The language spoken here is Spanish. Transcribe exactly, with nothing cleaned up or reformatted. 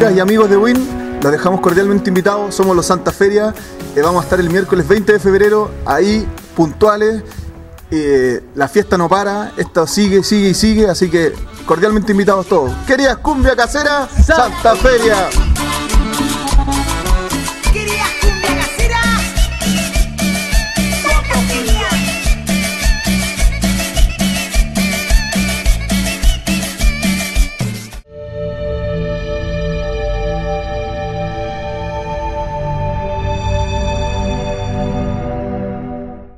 amigas y amigos de Win, los dejamos cordialmente invitados. Somos los Santa Feria. Eh, vamos a estar el miércoles veinte de febrero ahí, puntuales. Eh, la fiesta no para, esto sigue, sigue y sigue, así que cordialmente invitados todos. Queridas cumbia casera, Santa Feria.